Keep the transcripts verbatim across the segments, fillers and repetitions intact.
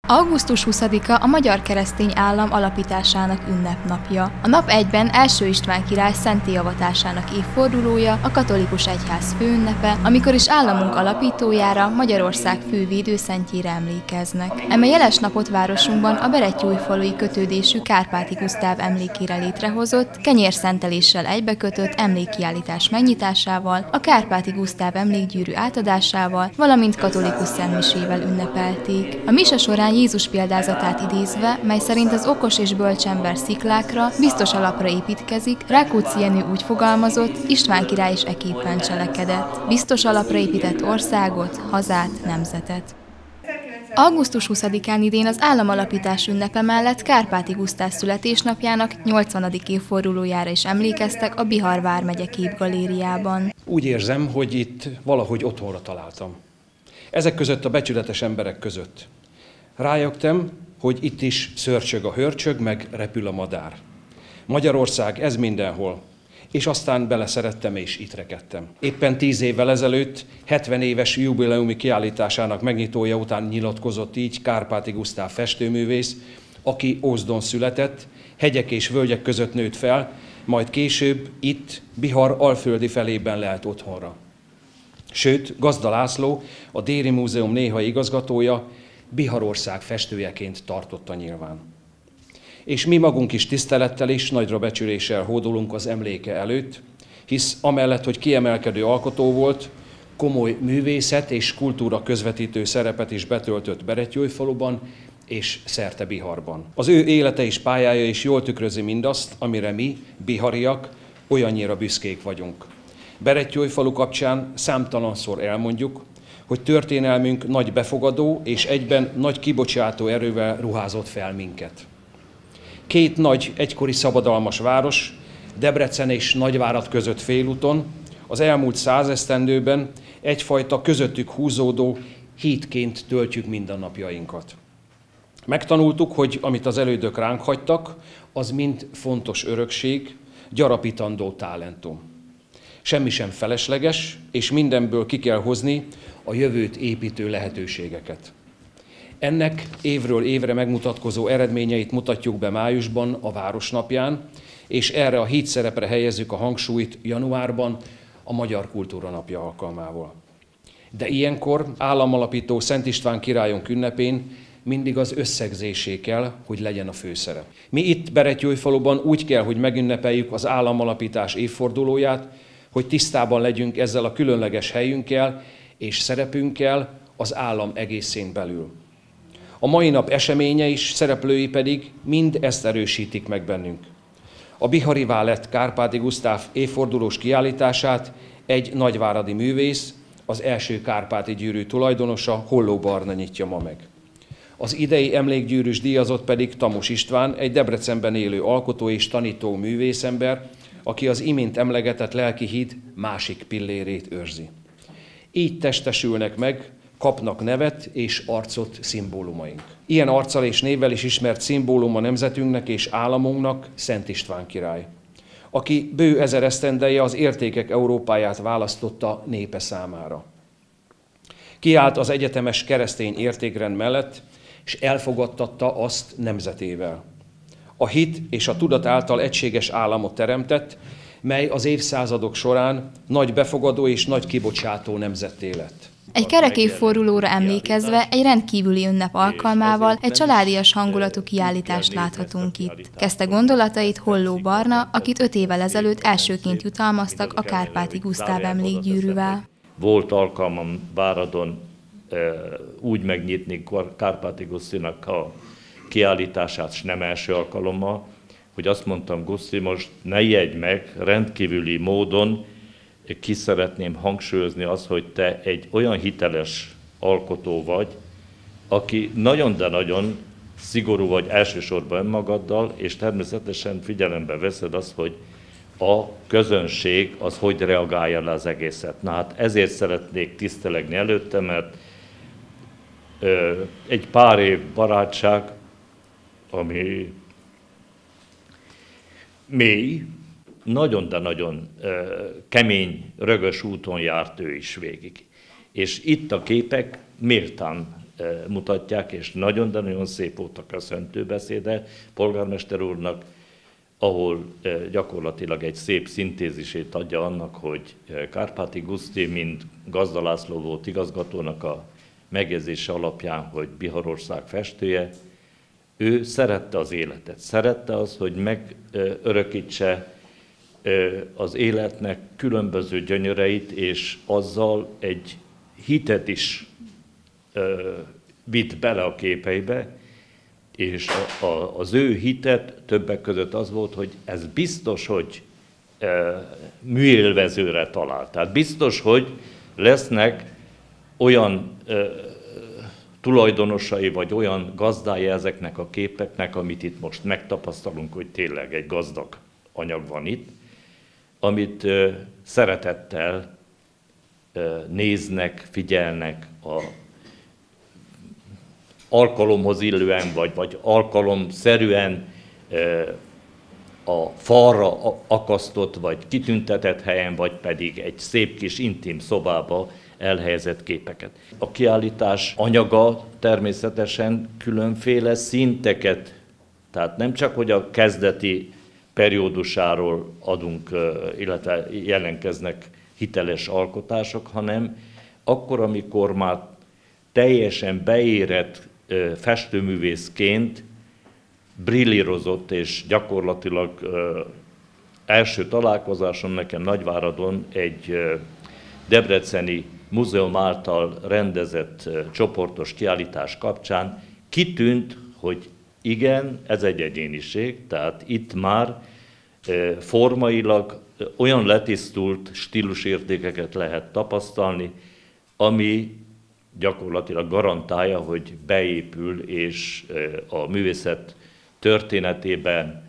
augusztus huszadika a magyar keresztény állam alapításának ünnepnapja. A nap egyben első István király szentté avatásának évfordulója, a katolikus egyház főünnepe, amikor is államunk alapítójára, Magyarország fő védőszentjére emlékeznek. Eme jeles napot városunkban a berettyóújfalui kötődésű Kárpáti Gusztáv emlékére létrehozott, kenyérszenteléssel egybekötött emlékkiállítás megnyitásával, a Kárpáti Gusztáv emlékgyűrű átadásával, valamint katolikus szentmisével ünnepelték. A mise során Jézus példázatát idézve, mely szerint az okos és bölcs ember sziklákra, biztos alapra építkezik, Rákóczi Jenő úgy fogalmazott, István király is eképpen cselekedett. Biztos alapra épített országot, hazát, nemzetet. augusztus huszadikán idén az államalapítás ünnepe mellett Kárpáti Gusztáv születésnapjának nyolcvanadik évfordulójára is emlékeztek a Bihar vármegye képgalériában. Úgy érzem, hogy itt valahogy otthonra találtam. Ezek között a becsületes emberek között. Rájöttem, hogy itt is szörcsög a hörcsög, meg repül a madár. Magyarország, ez mindenhol. És aztán beleszerettem és itt rekedtem. Éppen tíz évvel ezelőtt, hetven éves jubileumi kiállításának megnyitója után nyilatkozott így Kárpáti Gusztáv festőművész, aki Ózdon született, hegyek és völgyek között nőtt fel, majd később itt, Bihar alföldi felében lelt otthonra. Sőt, Gazda László, a Déri Múzeum néhai igazgatója, Biharország festőjeként tartotta nyilván. És mi magunk is tisztelettel és nagyra becsüléssel hódolunk az emléke előtt, hisz amellett, hogy kiemelkedő alkotó volt, komoly művészet és kultúra közvetítő szerepet is betöltött Berettyóújfaluban és szerte Biharban. Az ő élete és pályája is jól tükrözi mindazt, amire mi, bihariak, olyannyira büszkék vagyunk. Berettyóújfalu kapcsán számtalanszor elmondjuk, hogy történelmünk nagy befogadó és egyben nagy kibocsátó erővel ruházott fel minket. Két nagy, egykori szabadalmas város, Debrecen és Nagyvárad között félúton, az elmúlt százesztendőben egyfajta közöttük húzódó hídként töltjük mindennapjainkat. Megtanultuk, hogy amit az elődök ránk hagytak, az mind fontos örökség, gyarapítandó talentum. Semmi sem felesleges, és mindenből ki kell hozni a jövőt építő lehetőségeket. Ennek évről évre megmutatkozó eredményeit mutatjuk be májusban a Városnapján, és erre a híd szerepre helyezzük a hangsúlyt januárban a Magyar Kultúra Napja alkalmával. De ilyenkor államalapító Szent István királyunk ünnepén mindig az összegzésé kell, hogy legyen a főszerep. Mi itt Berettyóújfaluban úgy kell, hogy megünnepeljük az államalapítás évfordulóját, hogy tisztában legyünk ezzel a különleges helyünkkel és szerepünkkel az állam egészén belül. A mai nap eseménye is, szereplői pedig mind ezt erősítik meg bennünk. A biharivá lett Kárpáti Gusztáv évfordulós kiállítását egy nagyváradi művész, az első kárpáti gyűrű tulajdonosa, Holló Barna nyitja ma meg. Az idei emlékgyűrűs díjazott pedig Tamus István, egy Debrecenben élő alkotó és tanító művészember, aki az imént emlegetett lelki híd másik pillérét őrzi. Így testesülnek meg, kapnak nevet és arcot szimbólumaink. Ilyen arccal és névvel is ismert szimbóluma nemzetünknek és államunknak Szent István király, aki bő ezer esztendeje az értékek Európáját választotta népe számára. Kiállt az egyetemes keresztény értékrend mellett, és elfogadtatta azt nemzetével. A hit és a tudat által egységes államot teremtett, mely az évszázadok során nagy befogadó és nagy kibocsátó nemzetté lett. Egy kerek évfordulóra emlékezve egy rendkívüli ünnep alkalmával egy családias hangulatú kiállítást láthatunk itt. Kezdte gondolatait Holló Barna, akit öt évvel ezelőtt elsőként jutalmaztak a Kárpáti Gusztáv emlékgyűrűvel. Volt alkalmam Váradon úgy megnyitni Kárpáti Gusztinak a kiállítását, és nem első alkalommal, hogy azt mondtam, Guszti, most ne jegy meg, rendkívüli módon ki szeretném hangsúlyozni azt, hogy te egy olyan hiteles alkotó vagy, aki nagyon, de nagyon szigorú vagy elsősorban önmagaddal, és természetesen figyelembe veszed azt, hogy a közönség az hogy reagálja le az egészet. Na hát ezért szeretnék tisztelegni előtte, mert ö, egy pár év barátság, ami mély, nagyon, de nagyon ö, kemény, rögös úton járt ő is végig. És itt a képek méltán mutatják, és nagyon, de nagyon szép volt a köszöntő beszéde polgármester úrnak, ahol gyakorlatilag egy szép szintézisét adja annak, hogy Kárpáti Guszti, mint Gazda László volt igazgatónak a megjegyzése alapján, hogy Biharország festője, ő szerette az életet, szerette az, hogy megörökítse az életnek különböző gyönyöreit, és azzal egy hitet is vitt bele a képeibe, és a, a, az ő hitet többek között az volt, hogy ez biztos, hogy e, műélvezőre talál. Tehát biztos, hogy lesznek olyan e, tulajdonosai, vagy olyan gazdái ezeknek a képeknek, amit itt most megtapasztalunk, hogy tényleg egy gazdag anyag van itt, amit e, szeretettel e, néznek, figyelnek a alkalomhoz illően, vagy, vagy alkalomszerűen a falra akasztott, vagy kitüntetett helyen, vagy pedig egy szép kis intim szobába elhelyezett képeket. A kiállítás anyaga természetesen különféle szinteket, tehát nem csak, hogy a kezdeti periódusáról adunk, illetve jelenkeznek hiteles alkotások, hanem akkor, amikor már teljesen beérett festőművészként brillírozott, és gyakorlatilag első találkozásom nekem Nagyváradon egy debreceni múzeum által rendezett csoportos kiállítás kapcsán kitűnt, hogy igen, ez egy egyéniség, tehát itt már formailag olyan letisztult stílusértékeket lehet tapasztalni, ami gyakorlatilag garantálja, hogy beépül, és a művészet történetében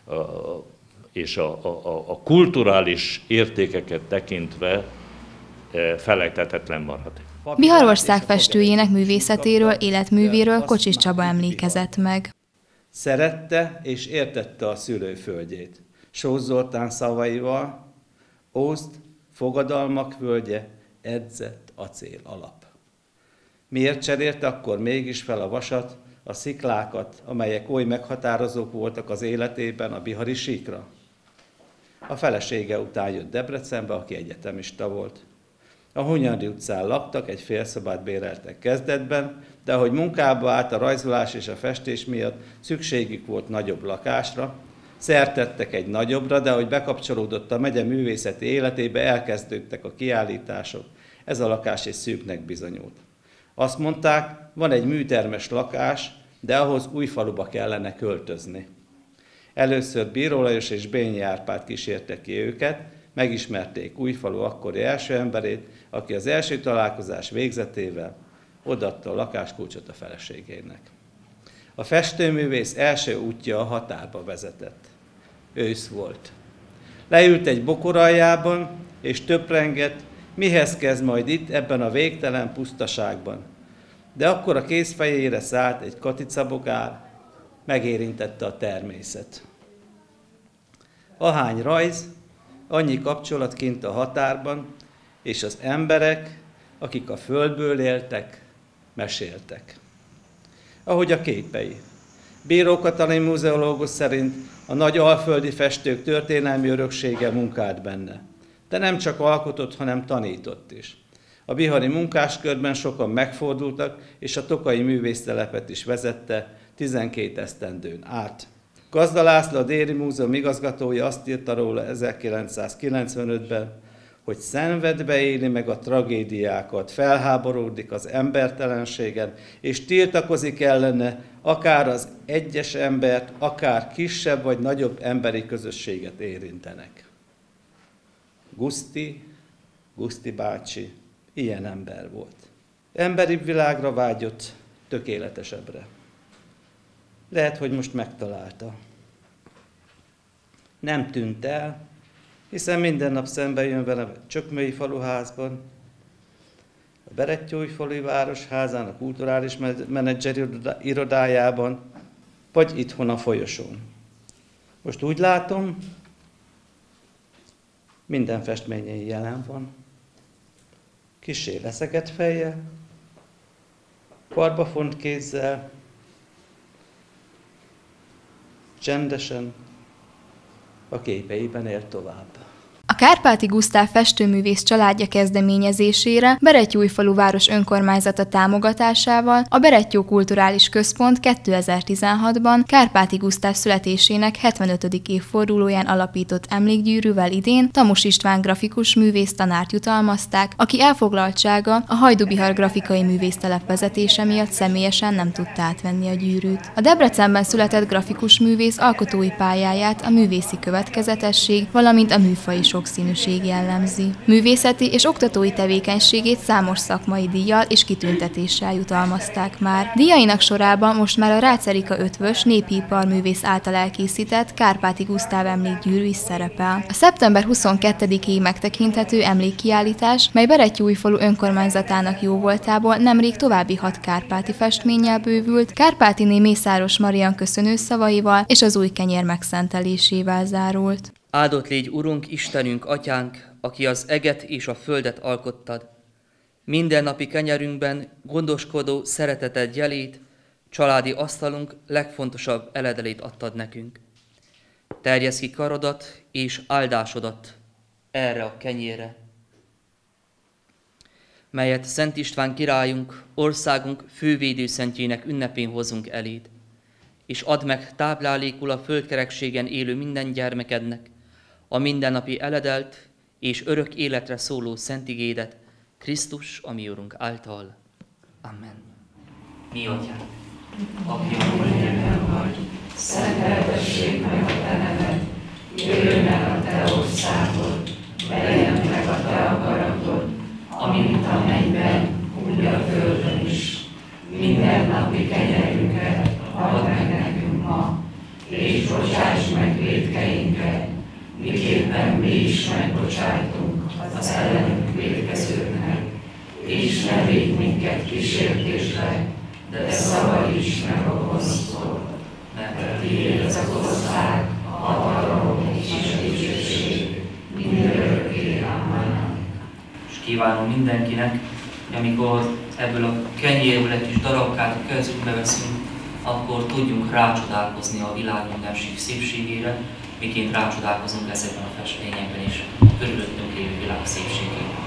és a, a, a kulturális értékeket tekintve felejthetetlen marad. Biharország festőjének művészetéről, életművéről Kocsis Csaba emlékezett meg. Szerette és értette a szülőföldjét. Sós Zoltán szavaival: Ózd, fogadalmak völgye, edzett acél alap. Miért cserélte akkor mégis fel a vasat, a sziklákat, amelyek oly meghatározók voltak az életében, a bihari síkra? A felesége után jött Debrecenbe, aki egyetemista volt. A Hunyadi utcán laktak, egy félszobát béreltek kezdetben, de ahogy munkába állt a rajzolás és a festés miatt, szükségük volt nagyobb lakásra, szertettek egy nagyobbra, de ahogy bekapcsolódott a megye művészeti életébe, elkezdődtek a kiállítások. Ez a lakás is szűknek bizonyult. Azt mondták, van egy műtermes lakás, de ahhoz Újfaluba kellene költözni. Először Bíró Lajos és Bényi Árpád kísérte ki őket, megismerték Újfalu akkori első emberét, aki az első találkozás végzetével odaadta a lakáskulcsot a feleségének. A festőművész első útja a határba vezetett. Ősz volt. Leült egy bokor aljában, és töprengett, mihez kezd majd itt, ebben a végtelen pusztaságban. De akkor a kézfejére szállt egy katicabogár, megérintette a természet. Ahány rajz, annyi kapcsolat kint a határban, és az emberek, akik a földből éltek, meséltek. Ahogy a képei. Bíró Katalin muzeológus szerint a nagy alföldi festők történelmi öröksége munkált benne. De nem csak alkotott, hanem tanított is. A bihari munkáskörben sokan megfordultak, és a tokai művésztelepet is vezette tizenkét esztendőn át. Gazda László, a Déri Múzeum igazgatója azt írta róla ezerkilencszázkilencvenötben, hogy szenvedve éli meg a tragédiákat, felháborodik az embertelenségen, és tiltakozik ellene, akár az egyes embert, akár kisebb vagy nagyobb emberi közösséget érintenek. Guszti, Guszti bácsi ilyen ember volt. Emberi világra vágyott, tökéletesebbre. Lehet, hogy most megtalálta. Nem tűnt el, hiszen minden nap szembe jön vele a Csökmölyi faluházban, a Berettyóújfalui városházán, a kulturális menedzser irodájában, vagy itthon a folyosón. Most úgy látom, minden festményei jelen van. Kissé leszegett fejjel, Karbafont kézzel, csendesen a képeiben él tovább. A Kárpáti Gusztáv festőművész családja kezdeményezésére Berettyóújfalu város önkormányzata támogatásával a Berettyó Kulturális Központ kétezer-tizenhatban Kárpáti Gusztáv születésének hetvenötödik évfordulóján alapított emlékgyűrűvel idén Tamus István grafikus művész tanárt jutalmazták, aki elfoglaltsága a Hajdubihar grafikai művésztelep vezetése miatt személyesen nem tudta átvenni a gyűrűt. A Debrecenben született grafikus művész alkotói pályáját a művészi következetesség, valamint a műfaji sokszínűség jellemzi. Művészeti és oktatói tevékenységét számos szakmai díjjal és kitüntetéssel jutalmazták már. Díjainak sorában most már a Rácz Erika ötvös népi iparművész által elkészített Kárpáti Gusztáv emlékgyűrű is szerepel. A szeptember huszonkettedikéig megtekinthető emlékkiállítás, mely Berettyóújfalu önkormányzatának jóvoltából nemrég további hat kárpáti festménnyel bővült, Kárpátiné Mészáros Marian köszönő szavaival és az új kenyér megszentelésével zárult. Áldott légy, Urunk, Istenünk, Atyánk, aki az eget és a földet alkottad. Mindennapi kenyerünkben gondoskodó szereteted jelét, családi asztalunk legfontosabb eledelét adtad nekünk. Terjeszd ki karodat és áldásodat erre a kenyérre, melyet Szent István királyunk, országunk fővédőszentjének ünnepén hozunk eléd, és add meg táplálékul a földkerekségen élő minden gyermekednek a mindennapi eledelt és örök életre szóló szent igédet, Krisztus, a mi Urunk által. Amen. Mi Atyánk, aki a földön vagy, szenteltessék meg a te neved, jöjjön el a te országod, legyen meg a te akaratod, amint a mennyben, úgy a földön is. Mindennapi kenyerünket add meg nekünk ma, és bocsáss meg vétkeinket, miképpen mi is megbocsájtunk az ellenünk vétkezőknek, és ne védj minket kísértésre, de szabadíts meg a gonosztól, mert tiéd az ország, a hatalom és a dicsőség mindörökké. Amen. És kívánom mindenkinek, hogy amikor ebből a kenyérből egy kis darabkát a kezünkbe veszünk, akkor tudjunk rácsodálkozni a világ mindenség szépségére, miként rácsodálkozunk ezekben a festményekben is körülöttünk lévő világ szépségére.